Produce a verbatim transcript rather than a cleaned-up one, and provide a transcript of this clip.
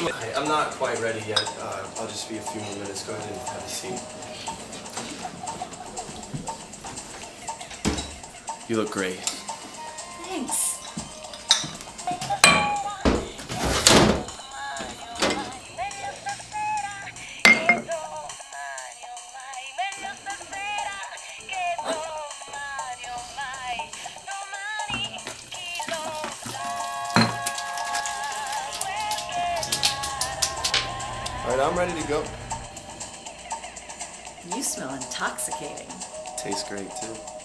Hi, I'm not quite ready yet. Uh, I'll just be a few more minutes. Go ahead and have a seat. You look great. Thanks. All right, I'm ready to go. You smell intoxicating. Tastes great, too.